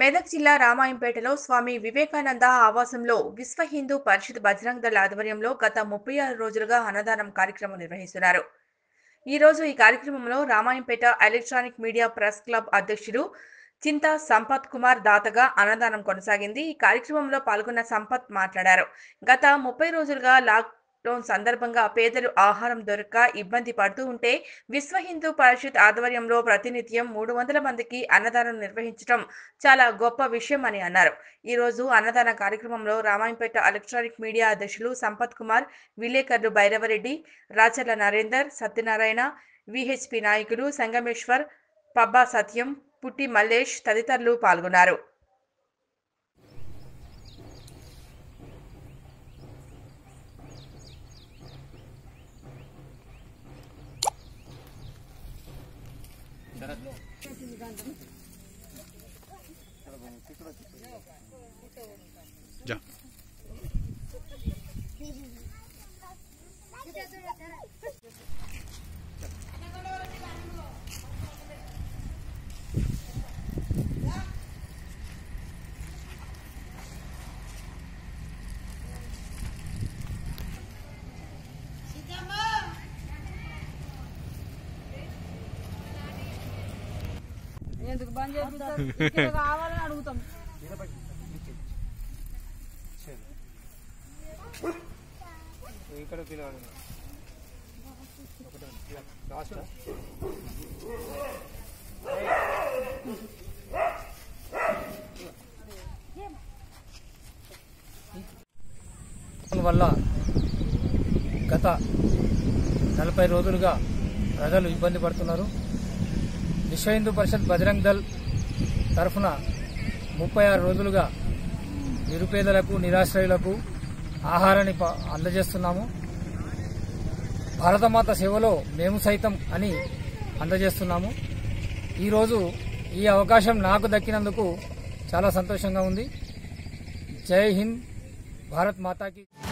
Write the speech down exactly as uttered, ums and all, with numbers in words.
మెదక్ జిల్లా రామాయంపేటలో స్వామి వివేకానంద ఆవాసంలో విశ్వ హిందూ పరిషత్ బజరంగ్ దళ్ ఆధ్వర్యంలో గత ముప్పై ఆరు రోజులుగా అన్నదానం కార్యక్రమం నిర్వహిస్తున్నారు. ఈ రోజు ఈ కార్యక్రమంలో Ramayampet electronic media press club అధ్యక్షుడు చింతా సంపత్ కుమార్ దాతగా అన్నదానం కొనసాగింది. ఈ కార్యక్రమంలో పాల్గొన్న సంపత్ మాట్లాడారు. గత ముప్పై రోజులుగా లాక్ లాక్డౌన్ సందర్భంగా పేదలు ఆహారం దొరక్క ఇబ్బంది పడుతూ ఉంటే విశ్వ హిందూ పరిషత్ ఆధ్వర్యంలో ప్రతినిత్యం మూడు వందల మందికి అన్నదానం నిర్వహించడం చాలా గొప్ప విషయం అని అన్నారు. ఈ రోజు అన్నదాన కార్యక్రమంలో రామాయంపేట ఎలక్ట్రానిక్ మీడియా అధ్యక్షులు సంపత్ కుమార్, విలేకరులు భైరవరెడ్డి, రాచర్ల నరేందర్, సత్యనారాయణ, విహెచ్పి నాయకులు సంగమేశ్వర్, పబ్బా సత్యం, పుట్టి మల్లేష్ తదితరులు పాల్గొన్నారు. जा ఎందుకు బంద్ చేస్తారు? ఇక్కడ కావాలని అడుగుతాం. ఇక్కడ పిలవాలి వల్ల గత నలభై రోజులుగా ప్రజలు ఇబ్బంది పడుతున్నారు. విశ్వ హిందూ పరిషత్ బజరంగ్ దళ్ తరఫున ముప్పై ఆరు రోజులుగా నిరుపేదలకు, నిరాశ్రయులకు ఆహారాన్ని అందజేస్తున్నాము. భారతమాత సేవలో మేము సైతం అని అందజేస్తున్నాము. ఈరోజు ఈ అవకాశం నాకు దక్కినందుకు చాలా సంతోషంగా ఉంది. జై హింద్, భారత్ మాతాకి.